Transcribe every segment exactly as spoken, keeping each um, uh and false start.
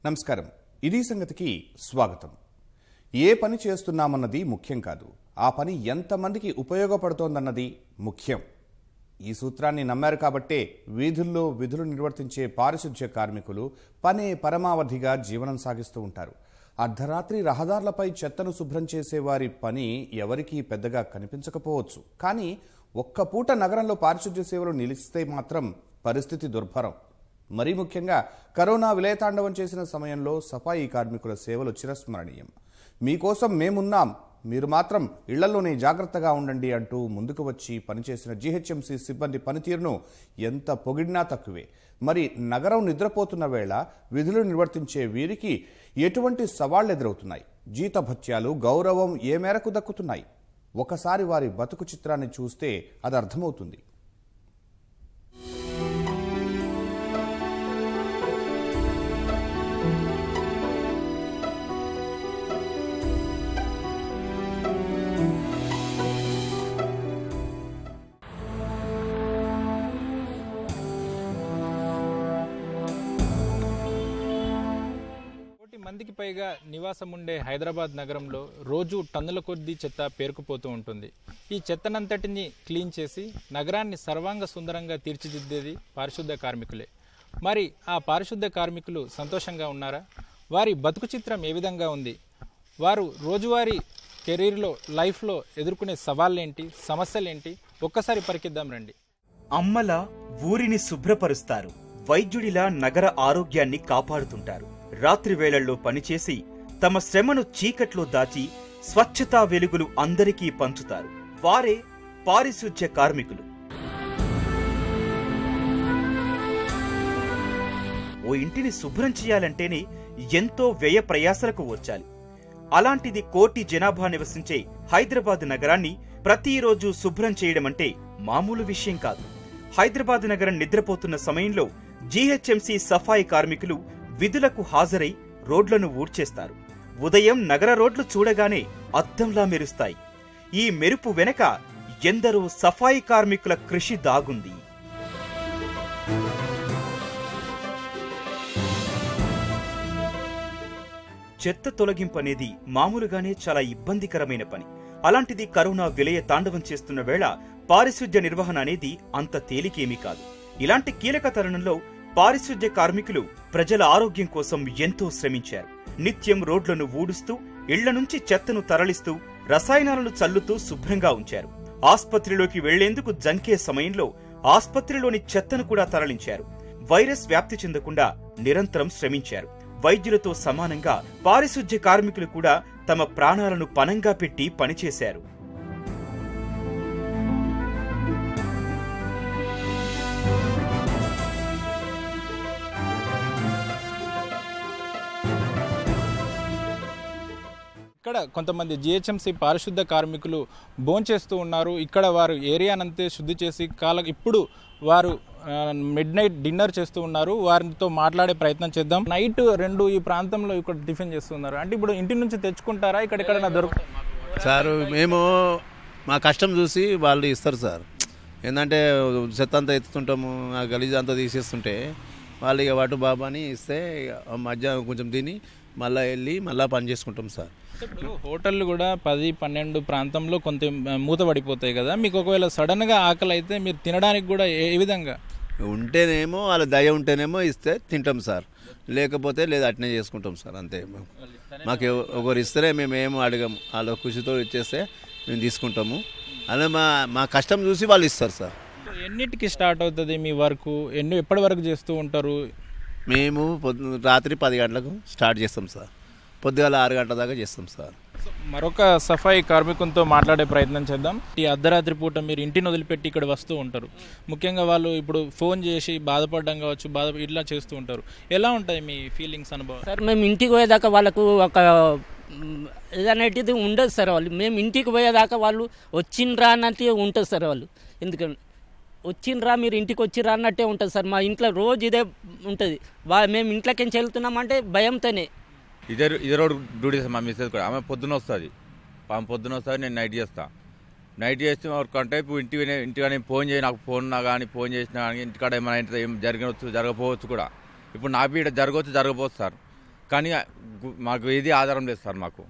నమస్కారం. ఇది సంగతికి స్వాగతం. ఏ పని చేస్తున్నామన్నది ముఖ్యం కాదు, ఆ పని ఎంతమందికి ఉపయోగపడుతోందన్నది ముఖ్యం. ఈ సూత్రాన్ని నమ్మారు కాబట్టే వీధుల్లో విధులు నిర్వర్తించే పారిశుధ్య కార్మికులు పనే పరమావధిగా జీవనం సాగిస్తూ ఉంటారు. అర్ధరాత్రి రహదారులపై చెత్తను శుభ్రం చేసే వారి పని ఎవరికీ పెద్దగా కనిపించకపోవచ్చు. కానీ ఒక్క పూట నగరంలో పారిశుధ్య సేవలు నిలిస్తే మాత్రం పరిస్థితి దుర్భరం. మరీ ముఖ్యంగా కరోనా విలయతాండవం చేసిన సమయంలో సఫాయి కార్మికుల సేవలు చిరస్మరణీయం. మీకోసం మేమున్నాం, మీరు మాత్రం ఇళ్లలోనే జాగ్రత్తగా ఉండండి అంటూ ముందుకు వచ్చి పనిచేసిన జీహెచ్ఎంసీ సిబ్బంది పనితీరును ఎంత పొగిడినా తక్కువే. మరి నగరం నిద్రపోతున్న వేళ విధులు నిర్వర్తించే వీరికి ఎటువంటి సవాళ్లు ఎదురవుతున్నాయి? జీతభత్యాలు, గౌరవం ఏ మేరకు దక్కుతున్నాయి? ఒకసారి వారి బతుకు చిత్రాన్ని చూస్తే అది అర్థమవుతుంది. మందికి పైగా నివాసం ఉండే హైదరాబాద్ నగరంలో రోజు టన్నుల కొద్దీ చెత్త పేరుకుపోతూ ఉంటుంది. ఈ చెత్తనంతటిని క్లీన్ చేసి నగరాన్ని సర్వాంగ సుందరంగా తీర్చిదిద్దేది పారిశుద్ధ కార్మికులే. మరి ఆ పారిశుద్ధ కార్మికులు సంతోషంగా ఉన్నారా? వారి బతుకు చిత్రం ఏ విధంగా ఉంది? వారు రోజువారీ కెరీర్లో, లైఫ్లో ఎదుర్కొనే సవాళ్ళేంటి, సమస్యలేంటి? ఒక్కసారి పరికిద్దాం రండి. అమ్మల ఊరిని శుభ్రపరుస్తారు, వైద్యుడిలా నగర ఆరోగ్యాన్ని కాపాడుతుంటారు. రాత్రి వేళల్లో పనిచేసి తమ శ్రమను చీకట్లో దాచి స్వచ్ఛతా వెలుగులు అందరికీ పంచుతారు. వారే పారిశుధ్య కార్మికులు. ఓ ఇంటిని శుభ్రం చేయాలంటేనే ఎంతో వ్యయ ప్రయాసలకు వచ్చాలి. అలాంటిది కోటి జనాభా నివసించే హైదరాబాద్ నగరాన్ని ప్రతిరోజు శుభ్రం చేయడమంటే మామూలు విషయం కాదు. హైదరాబాద్ నగరం నిద్రపోతున్న సమయంలో జీహెచ్ఎంసీ సఫాయి కార్మికులు విధులకు హాజరై రోడ్లను ఊడ్చేస్తారు. ఉదయం నగర రోడ్లు చూడగానే అద్దంలా మెరుస్తాయి. ఈ మెరుపు వెనక ఎందరో సఫాయి కార్మికుల కృషి దాగుంది. చెత్త తొలగింపు అనేది మామూలుగానే చాలా ఇబ్బందికరమైన పని. అలాంటిది కరోనా విలయ తాండవం చేస్తున్న వేళ పారిశుధ్య నిర్వహణ అనేది అంత తేలికేమీ కాదు. ఇలాంటి కీలక తరుణంలో పారిశుధ్య కార్మికులు ప్రజల ఆరోగ్యం కోసం ఎంతో శ్రమించారు. నిత్యం రోడ్లను ఊడుస్తూ, ఇళ్ల నుంచి చెత్తను తరలిస్తూ, రసాయనాలను చల్లుతూ శుభ్రంగా ఉంచారు. ఆస్పత్రిలోకి వెళ్లేందుకు జంకే సమయంలో ఆస్పత్రిలోని చెత్తను కూడా తరలించారు. వైరస్ వ్యాప్తి చెందకుండా నిరంతరం శ్రమించారు. వైద్యులతో సమానంగా పారిశుధ్య కార్మికులు కూడా తమ ప్రాణాలను పణంగా పెట్టి పనిచేశారు. ఇక్కడ కొంతమంది జిహెచ్ఎంసీ పారిశుద్ధ కార్మికులు భోంచేస్తూ ఉన్నారు. ఇక్కడ వారు ఏరియానంతే శుద్ధి చేసి కాల ఇప్పుడు వారు మిడ్ నైట్ డిన్నర్ చేస్తూ ఉన్నారు. వారితో మాట్లాడే ప్రయత్నం చేద్దాం. నైట్ రెండు ఈ ప్రాంతంలో ఇక్కడ టిఫిన్ చేస్తున్నారు. అంటే ఇప్పుడు ఇంటి నుంచి తెచ్చుకుంటారా? ఇక్కడ ఎక్కడైనా దొరుకు సార్? మేము మా కష్టం చూసి వాళ్ళు ఇస్తారు సార్. ఏంటంటే చెత్త అంతా ఎత్తుతుంటాము, ఆ గలీజ్ అంతా తీసేస్తుంటే వాళ్ళు ఇక వాటు బాబా అని ఇస్తే మధ్యాహ్నం కొంచెం తిని మళ్ళీ వెళ్ళి మళ్ళీ పని చేసుకుంటాం సార్. ఇప్పుడు హోటళ్ళు కూడా పది పన్నెండు ప్రాంతంలో కొంత మూత పడిపోతాయి కదా. మీకు ఒకవేళ సడన్గా ఆకలి అయితే మీరు తినడానికి కూడా ఏ విధంగా ఉంటేనేమో వాళ్ళ దయ ఉంటేనేమో ఇస్తే తింటాం సార్, లేకపోతే లేదు అట్నే చేసుకుంటాం సార్. అంతే. మాకు ఒకరు ఇస్తేనే మేము ఏమో అడగము, వాళ్ళ ఖుషితో ఇచ్చేస్తే మేము తీసుకుంటాము. అలా మా మా కష్టం చూసి వాళ్ళు ఇస్తారు సార్. ఎన్నిటికి స్టార్ట్ అవుతుంది మీ వర్క్? ఎన్ని ఎప్పటి వరకు చేస్తూ ఉంటారు? మేము పొద్దు రాత్రి పది గంటలకు స్టార్ట్ చేస్తాం సార్, పొద్దుగాల ఆరు గంటల దాకా చేస్తాం సార్. మరొక సఫాయి కార్మికులతో మాట్లాడే ప్రయత్నం చేద్దాం. ఈ అర్ధరాత్రి పూట మీరు ఇంటిని వదిలిపెట్టి ఇక్కడ వస్తూ ఉంటారు. ముఖ్యంగా వాళ్ళు ఇప్పుడు ఫోన్ చేసి బాధపడడం కావచ్చు, బాధ ఇట్లా చేస్తూ ఉంటారు. ఎలా ఉంటాయి మీ ఫీలింగ్స్, అనుభవం? సార్ మేము ఇంటికి పోయేదాకా వాళ్ళకు ఒక ఏదనేటిది ఉండదు సార్. వాళ్ళు మేము ఇంటికి పోయేదాకా వాళ్ళు వచ్చిండ్రా అన్నట్టు ఉంటుంది సార్. వాళ్ళు ఎందుకంటే వచ్చిండ్రా మీరు ఇంటికి వచ్చిర్రా అన్నట్టే ఉంటుంది సార్. మా ఇంట్లో రోజు ఇదే ఉంటుంది. వా మేము ఇంట్లోకి వెళ్తున్నామంటే భయంతోనే. ఇదే ఇదే రోడ్ డ్యూటీ మా మిస్సెస్ కూడా. ఆమె పొద్దున వస్తుంది, ఆమె పొద్దున వస్తుంది, నేను నైట్ చేస్తాను. నైట్ చేస్తే వర్క్ అంటే ఇప్పుడు ఇంటి ఇంటికాడ ఫోన్ చేయి, నాకు ఫోన్ నా కానీ ఫోన్ చేసినా కానీ ఇంటికాడ ఏమైనా ఏం జరగవచ్చు జరగకపోవచ్చు కూడా. ఇప్పుడు నా బీడ జరగవచ్చు జరగపోవచ్చు సార్. కానీ మాకు ఏది ఆధారం లేదు సార్. మాకు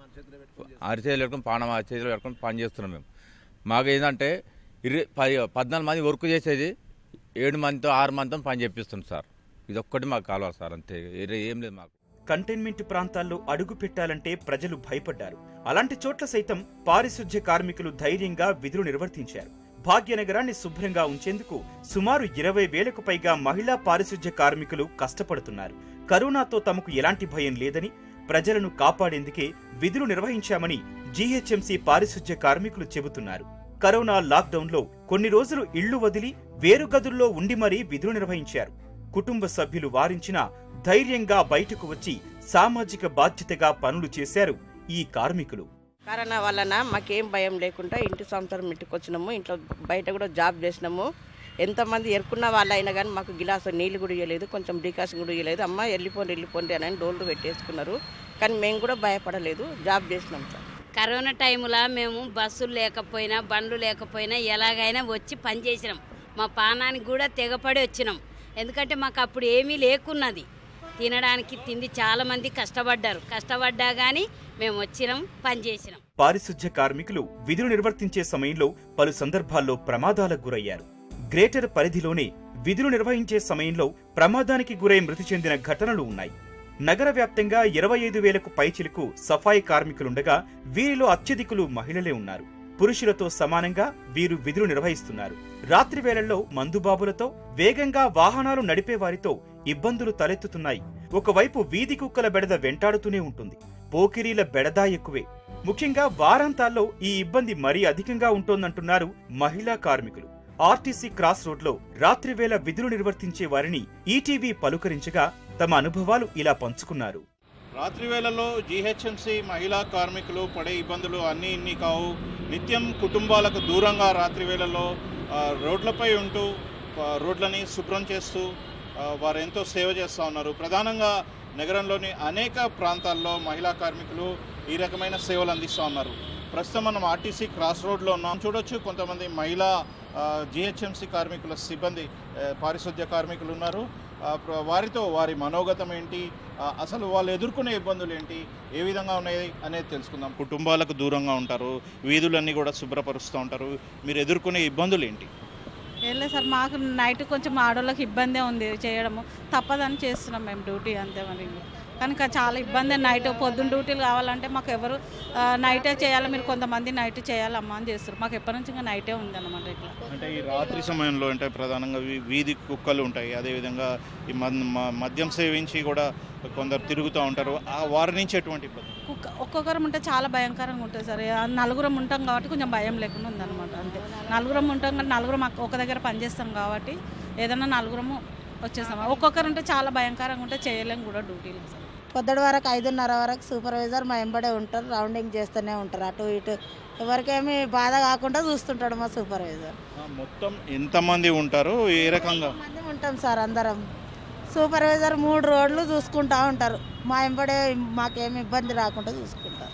అరిచేతులు పెట్టుకుని పానం అరిచేతులు పెట్టుకుని పని చేస్తున్నాం మేము. మాకు ఏంటంటే ఇరవై పది పద్నాలుగు మంది వర్క్ చేసేది ఏడు మందితో ఆరు మందితో పని చేపిస్తుంది సార్. ఇది ఒక్కటి మాకు కావాలి సార్, అంతే, ఏం లేదు మాకు. కంటైన్మెంట్ ప్రాంతాల్లో అడుగు పెట్టాలంటే ప్రజలు భయపడ్డారు. అలాంటి చోట్ల సైతం పారిశుధ్య కార్మికులు ధైర్యంగా విధులు నిర్వర్తించారు. భాగ్యనగరాన్ని శుభ్రంగా ఉంచేందుకు సుమారు ఇరవై వేలకు పైగా మహిళా పారిశుధ్య కార్మికులు కష్టపడుతున్నారు. కరోనాతో తమకు ఎలాంటి భయం లేదని, ప్రజలను కాపాడేందుకే విధులు నిర్వహించామని జీహెచ్ఎంసీ పారిశుధ్య కార్మికులు చెబుతున్నారు. కరోనా లాక్డౌన్లో కొన్ని రోజులు ఇళ్లు వదిలి వేరు గదుల్లో ఉండి మరీ విధులు నిర్వహించారు. కుటుంబ సభ్యులు వారించినా ధైర్యంగా బయటకు వచ్చి సామాజిక బాధ్యతగా పనులు చేశారు ఈ కార్మికులు. కరోనా వలన మాకేం భయం లేకుండా ఇంటి సంవత్సరం ఇంటికి వచ్చినాము. ఇంట్లో బయట కూడా జాబ్ చేసినాము. ఎంతమంది ఎరుకున్న వాళ్ళు అయినా కానీ మాకు గిలాసు నీళ్ళు కూడా ఇవ్వలేదు, కొంచెం డికాషన్ కూడా ఇవ్వలేదు. అమ్మ వెళ్ళిపోండి వెళ్ళిపోండి అని డోర్లు పెట్టేసుకున్నారు. కానీ మేము కూడా భయపడలేదు, జాబ్ చేసినాం సార్. కరోనా టైంలో మేము బస్సులు లేకపోయినా బండ్లు లేకపోయినా ఎలాగైనా వచ్చి పని చేసినాం. మా పానానికి కూడా తెగపడి వచ్చినాం. ఎందుకంటే మాకు అప్పుడు ఏమీ లేకున్నది, తినడానికి తిండి. చాలా మంది కష్టపడ్డారు, కష్టపడ్డా గానీ మేము వచ్చినాం, పని చేసినాం. పారిశుధ్య కార్మికులు విధులు నిర్వర్తించే సమయంలో పలు సందర్భాల్లో ప్రమాదాలకు గురయ్యారు. గ్రేటర్ పరిధిలోనే విధులు నిర్వహించే సమయంలో ప్రమాదానికి గురై మృతి చెందిన ఘటనలు ఉన్నాయి. నగర వ్యాప్తంగా ఇరవై ఐదు వేలకు పైచిలకు సఫాయి కార్మికులుండగా వీరిలో అత్యధికులు మహిళలే ఉన్నారు. పురుషులతో సమానంగా వీరు విధులు నిర్వహిస్తున్నారు. రాత్రి వేళల్లో మందుబాబులతో వేగంగా వాహనాలు నడిపే వారితో ఇబ్బందులు తలెత్తుతున్నాయి. ఒకవైపు వీధి కుక్కల బెడద వెంటాడుతూనే ఉంటుంది, పోకిరీల బెడదా ఎక్కువే. ముఖ్యంగా వారాంతాల్లో ఈ ఇబ్బంది మరీ అధికంగా ఉంటోందంటున్నారు మహిళా కార్మికులు. ఆర్టీసీ క్రాస్ రోడ్లో రాత్రివేళ విధులు నిర్వర్తించే వారిని ఈటీవీ పలుకరించగా తమ అనుభవాలు ఇలా పంచుకున్నారు. రాత్రి వేళల్లో జీహెచ్ఎంసీ మహిళా కార్మికులు పడే ఇబ్బందులు అన్నీ ఇన్ని కావు. నిత్యం కుటుంబాలకు దూరంగా రాత్రి వేళల్లో రోడ్లపై ఉంటూ రోడ్లని శుభ్రం చేస్తూ వారు ఎంతో సేవ చేస్తూ ఉన్నారు. ప్రధానంగా నగరంలోని అనేక ప్రాంతాల్లో మహిళా కార్మికులు ఈ రకమైన సేవలు అందిస్తూ ఉన్నారు. ప్రస్తుతం మనం ఆర్టీసీ క్రాస్ రోడ్లో ఉన్నాం. చూడొచ్చు కొంతమంది మహిళా జీహెచ్ఎంసీ కార్మికుల సిబ్బంది పారిశుద్ధ్య కార్మికులు ఉన్నారు. వారితో వారి మనోగతం ఏంటి, అసలు వాళ్ళు ఎదుర్కొనే ఇబ్బందులు ఏంటి, ఏ విధంగా ఉన్నాయి అనేది తెలుసుకుందాం. కుటుంబాలకు దూరంగా ఉంటారు, వీధులన్నీ కూడా శుభ్రపరుస్తూ ఉంటారు, మీరు ఎదుర్కొనే ఇబ్బందులు ఏంటి? ఏం లేదు సార్, మాకు నైట్ కొంచెం ఆడవాళ్ళకి ఇబ్బందే ఉంది చేయడము, తప్పదని చేస్తున్నాం మేము డ్యూటీ, అంతే. మరి కనుక చాలా ఇబ్బంది. నైట్ పొద్దున్న డ్యూటీలు కావాలంటే మాకు ఎవరు నైటే చేయాలి, మీరు కొంతమంది నైట్ చేయాలమ్మా అని చేస్తారు. మాకు ఎప్పటి నుంచి ఇంకా నైటే ఉందన్నమాట. ఇట్లా అంటే ఈ రాత్రి సమయంలో అంటే ప్రధానంగా వీధి కుక్కలు ఉంటాయి, అదేవిధంగా ఈ మద్యం సేవించి కూడా కొందరు తిరుగుతూ ఉంటారు, ఆ వారి నుంచి ఎటువంటి ఇబ్బంది? కుక్క ఒక్కొక్కరం ఉంటే చాలా భయంకరంగా ఉంటుంది సార్. నలుగురం ఉంటాం కాబట్టి కొంచెం భయం లేకుండా ఉందన్నమాట. అంతే, నలుగురం ఉంటాం కానీ నలుగురం ఒక దగ్గర పనిచేస్తాం కాబట్టి ఏదైనా నలుగురము వచ్చేస్తాం. ఒక్కొక్కరు ఉంటే చాలా భయంకరంగా ఉంటే చేయలేము కూడా డ్యూటీలు. పొద్దుటి వరకు ఐదున్నర వరకు సూపర్వైజర్ మా ఎంబడే ఉంటారు, రౌండింగ్ చేస్తూనే ఉంటారు అటు ఇటు. ఎవరికేమి బాధ కాకుండా చూస్తుంటాడు మా సూపర్వైజర్. మొత్తం ఎంతమంది ఉంటారు, ఏ రకంగా? మంది ఉంటాం సార్ అందరం. సూపర్వైజర్ మూడు రోడ్లు చూసుకుంటా ఉంటారు, మా ఎంబడే మాకేమి ఇబ్బంది రాకుండా చూసుకుంటారు.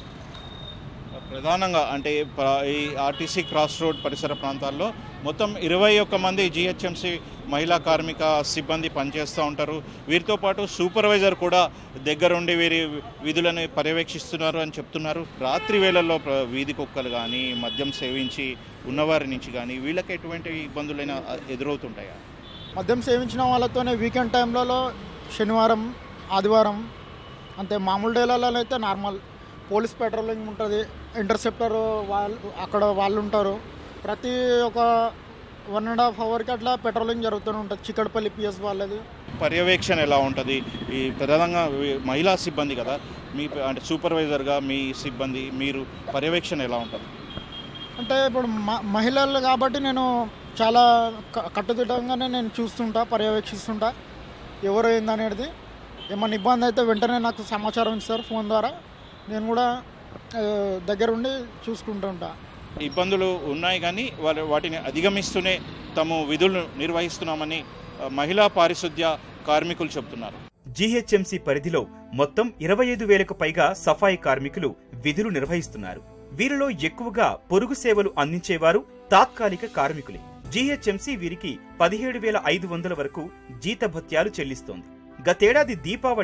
ప్రధానంగా అంటే ఈ ఆర్టీసీ క్రాస్ రోడ్ పరిసర ప్రాంతాల్లో మొత్తం ఇరవై ఒక్క మంది జీహెచ్ఎంసీ మహిళా కార్మిక సిబ్బంది పనిచేస్తూ ఉంటారు. వీరితో పాటు సూపర్వైజర్ కూడా దగ్గరుండి వీరి విధులను పర్యవేక్షిస్తున్నారు అని చెప్తున్నారు. రాత్రి వేళల్లో వీధి కుక్కలు కానీ మద్యం సేవించి ఉన్నవారి నుంచి కానీ వీళ్ళకి ఎటువంటి ఇబ్బందులైనా ఎదురవుతుంటాయా? మద్యం సేవించిన వాళ్ళతోనే వీకెండ్ టైంలలో శనివారం ఆదివారం అంతే. మామూలు డేలలో అయితే నార్మల్ పోలీస్ పెట్రోలింగ్ ఉంటుంది, ఇంటర్సెప్టర్ వాళ్ళు అక్కడ వాళ్ళు ఉంటారు. ప్రతి ఒక వన్ అండ్ హాఫ్ అవర్కి అట్లా పెట్రోలింగ్ జరుగుతూనే ఉంటుంది చిక్కడపల్లి పిఎస్ వాళ్ళది. పర్యవేక్షణ ఎలా ఉంటుంది? ఈ ప్రధానంగా మహిళా సిబ్బంది కదా, మీ అంటే సూపర్వైజర్గా మీ సిబ్బంది మీరు పర్యవేక్షణ ఎలా ఉంటుంది? అంటే ఇప్పుడు మహిళలు కాబట్టి నేను చాలా కట్టుదిట్టంగానే నేను చూస్తుంటా, పర్యవేక్షిస్తుంటా ఎవరు ఏందనేది. ఏమన్నా ఇబ్బంది అయితే వెంటనే నాకు సమాచారం ఇస్తారు ఫోన్ ద్వారా, నేను కూడా దగ్గరుండి చూసుకుంటూ ఉంటా. ఇబ్బందులు ఉన్నాయి కానీ వాళ్ళు వాటిని అధిగమిస్తూనే తాము విధులు నిర్వహిస్తున్నామని మహిళా పారిశుద్ధ్య కార్మికులు చెబుతున్నారు. జీహెచ్ఎంసీ పరిధిలో మొత్తం ఇరవై ఐదు వేలకు పైగా సఫాయి కార్మికులు విధులు నిర్వహిస్తున్నారు. వీరిలో ఎక్కువగా పొరుగు సేవలు అందించేవారు తాత్కాలిక కార్మికులే. జీహెచ్ఎంసీ వీరికి పదిహేడు వేల ఐదు వందల వరకు జీతభత్యాలు చెల్లిస్తోంది. గతేడాది దీపావళికి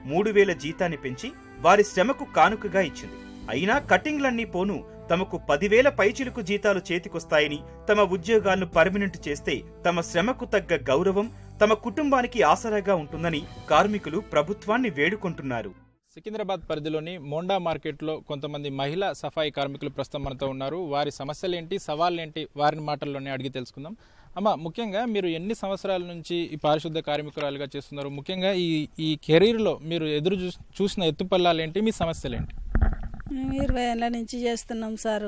మూడు వేల జీతాన్ని పెంచి వారి శ్రమకు కానుకగా ఇచ్చింది. అయినా కటింగ్లన్నీ పోను తమకు పదివేల పైచిలుకు జీతాలు చేతికొస్తాయని, తమ ఉద్యోగాలను పర్మినెంట్ చేస్తే తమ శ్రమకు తగ్గ గౌరవం తమ కుటుంబానికి ఆసరాగా ఉంటుందని కార్మికులు ప్రభుత్వాన్ని వేడుకుంటున్నారు. సికింద్రాబాద్ పరిధిలోని మోండా మార్కెట్లో కొంతమంది మహిళా సఫాయి కార్మికులు ప్రస్తుతం మనతో ఉన్నారు. వారి సమస్యలేంటి, సవాళ్ళేంటి, వారిని మాటల్లోనే అడిగి తెలుసుకుందాం. అమ్మ, ముఖ్యంగా మీరు ఎన్ని సంవత్సరాల నుంచి ఈ పారిశుద్ధ కార్మికురాలుగా చేస్తున్నారు? ముఖ్యంగా ఈ ఈ కెరీర్లో మీరు ఎదురు చూసిన ఎత్తుపల్లాలేంటి, మీ సమస్యలేంటి? మేము ఇరవై ఏళ్ళ నుంచి చేస్తున్నాం సారు.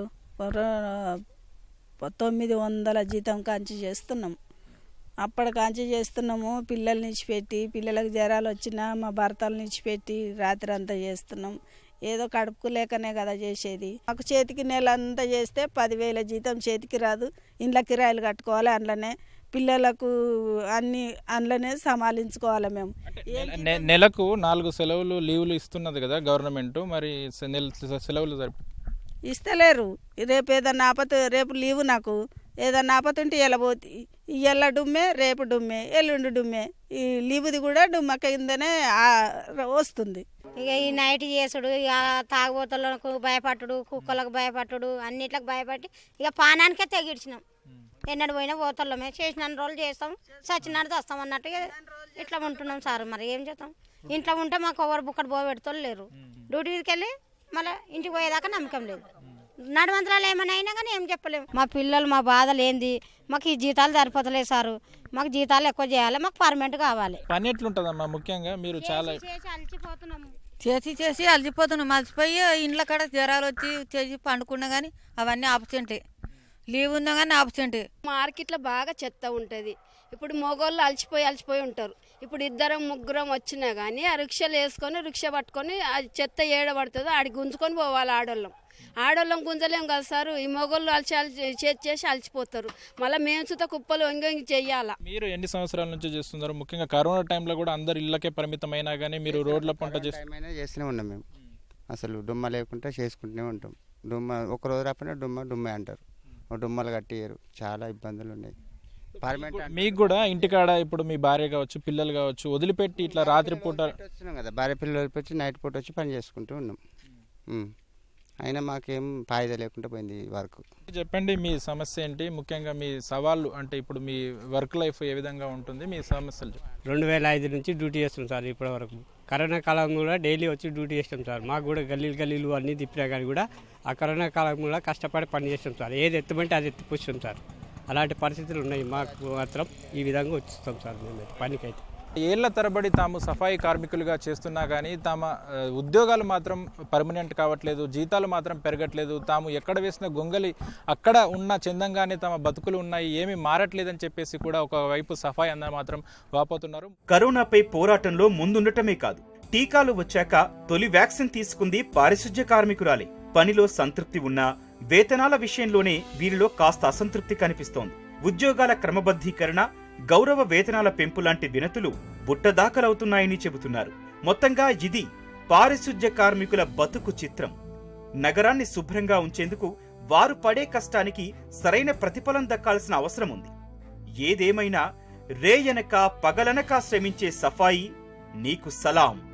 తొమ్మిది వందల జీతం కాంచి చేస్తున్నాం. అప్పటి కాంచి చేస్తున్నాము. పిల్లల్ని ఇచ్చిపెట్టి, పిల్లలకు జ్వరాలు వచ్చినా మా భర్తలను ఇచ్చిపెట్టి రాత్రి అంతా చేస్తున్నాం. ఏదో కడుపుకు లేకనే కదా చేసేది. మాకు చేతికి నెల అంతా చేస్తే పదివేల జీతం చేతికి రాదు. ఇండ్ల కిరాయిలు కట్టుకోవాలి, అందులోనే పిల్లలకు అన్ని అందులోనే సమాలించుకోవాలి. మేము నెలకు నాలుగు సెలవులు లీవులు ఇస్తున్నది కదా గవర్నమెంట్, మరి సెలవులు సరిపో ఇస్తలేరు. రేపు ఏదన్నా ఆపత, రేపు లీవు నాకు ఏదన్నా ఆపత ఉంటే ఇలా పోతే ఇయ్యాల డుమ్మే, రేపు డుమ్మే, ఎల్లుండి డుమ్మే. ఈ లీవుది కూడా డుమ్మ కిందనే వస్తుంది. ఇక ఈ నైట్ చేసుడు, ఇక తాగుబోతులకు భయపట్టుడు, కుక్కలకు భయపట్టుడు, అన్నిట్లకు భయపట్టి ఇక పానానికే తెగిడ్చినాం. ఎన్నడు పోయినా పోతలమే, చేసిన రోజులు చేస్తాం, చచ్చినాడు వస్తాం అన్నట్టు ఇట్లా ఉంటున్నాం సార్. మరి ఏం చేస్తాం? ఇంట్లో ఉంటే మాకు ఎవరు బుక్కడు పోబెడతారు లేరు. డ్యూటీ మీదకి వెళ్ళి మళ్ళీ ఇంటికి పోయేదాకా నమ్మకం లేదు. నడుమంతరాలు ఏమైనా అయినా కానీ ఏం చెప్పలేము. మా పిల్లలు మా బాధలు ఏంది, మాకు ఈ జీతాలు సరిపోతలేదు సారు. మాకు జీతాలు ఎక్కువ చేయాలి, మాకు పర్మనెంట్ కావాలి. పని ఎట్లుంటదమ్మా? ముఖ్యంగా మీరు చాలా అలసిపోతున్నాము, చేసి చేసి అలసిపోతున్నాం. అలసిపోయి ఇండ్ల కాడ జ్వరాలు వచ్చి చేసి పండుకున్నా కానీ అవన్నీ ఆబ్సెంటే, లీవ్ ఉన్నా కానీ ఆబ్సెంటే. మార్కెట్లో బాగా చెత్త ఉంటుంది. ఇప్పుడు మగవాళ్ళు అలసిపోయి అలసిపోయి ఉంటారు. ఇప్పుడు ఇద్దరం ముగ్గురం వచ్చినా కానీ ఆ రిక్షాలు వేసుకొని రిక్షా పట్టుకొని ఆ చెత్త ఏడబడుతుందో ఆడి గుంజుకొని పోవాలి. ఆడోళ్ళం ఆడోళ్ళం గుంజలేం కదా సార్. ఈ మొగోళ్ళు అలసి అలసి చేసి చేసి అలసిపోతారు. మళ్ళీ మేము సుత కుప్పలు వంగి చెయ్యాలా. మీరు ఎన్ని సంవత్సరాల నుంచి చేస్తున్నారు? ముఖ్యంగా కరోనా టైంలో కూడా అందరు ఇళ్ళకే పరిమితమైనా కానీ మీరు రోడ్ల పంట చేస్తూనే ఉన్నాం. మేము అసలు డుమ్మ లేకుండా చేసుకుంటూనే ఉంటాం. డుమ్మ ఒక రోజు రాకుండా డుమ్మ డుమ్మే అంటారు. డుమ్మలు కట్టియరు, చాలా ఇబ్బందులు ఉన్నాయి. మీకు కూడా ఇంటికాడ ఇప్పుడు మీ భార్య కావచ్చు, పిల్లలు కావచ్చు వదిలిపెట్టి ఇట్లా రాత్రి పూట వస్తున్నాం కదా, భార్య పిల్లలు వదిలిపెట్టి నైట్ పూట వచ్చి పని చేసుకుంటూ ఉన్నాం. అయినా మాకేం ఫాయిదా లేకుండా పోయింది వర్క్. చెప్పండి, మీ సమస్య ఏంటి? ముఖ్యంగా మీ సవాళ్ళు అంటే ఇప్పుడు మీ వర్క్ లైఫ్ ఏ విధంగా ఉంటుంది, మీ సమస్యలు? రెండు వేల ఐదు నుంచి డ్యూటీ చేస్తాం సార్. ఇప్పటి వరకు కరోనా కాలం కూడా డైలీ వచ్చి డ్యూటీ చేస్తాం సార్. మాకు కూడా గల్లీలు గల్లీలు అన్నీ తిప్పినా కానీ కూడా ఆ కరోనా కాలం కూడా కష్టపడి పని చేస్తాం సార్. ఏది ఎత్తుమంటే అది ఎత్తిపుస్తాం సార్. అలాంటి పరిస్థితులు ఉన్నాయి. మాకు మాత్రం ఈ విధంగా వచ్చిస్తాం సార్ మేమైతే పనికైతే. ఏళ్ల తరబడి తాము సఫాయి కార్మికులుగా చేస్తున్నా కానీ తమ ఉద్యోగాలు మాత్రం పర్మనెంట్ కావట్లేదు, జీతాలు మాత్రం పెరగట్లేదు. తాము ఎక్కడ వేసిన గొంగలి అక్కడ ఉన్న చందంగానే తమ బతుకులు ఉన్నాయి, ఏమీ మారట్లేదని చెప్పేసి కూడా ఒకవైపు సఫాయి అందరూ మాత్రం వాపోతున్నారు. కరోనాపై పోరాటంలో ముందుండటమే కాదు, టీకాలు వచ్చాక తొలి వ్యాక్సిన్ తీసుకుంది పారిశుధ్య కార్మికురాలే. పనిలో సంతృప్తి ఉన్నా వేతనాల విషయంలోనే వీరిలో కాస్త అసంతృప్తి కనిపిస్తోంది. ఉద్యోగాల క్రమబద్ధీకరణ, గౌరవ వేతనాల పెంపు లాంటి వినతులు బుట్టదాఖలవుతున్నాయని చెబుతున్నారు. మొత్తంగా ఇది పారిశుధ్య కార్మికుల బతుకు చిత్రం. నగరాన్ని శుభ్రంగా ఉంచేందుకు వారు పడే కష్టానికి సరైన ప్రతిఫలం దక్కాల్సిన అవసరం ఉంది. ఏదేమైనా రేయనక పగలనక శ్రమించే సఫాయి నీకు సలాం.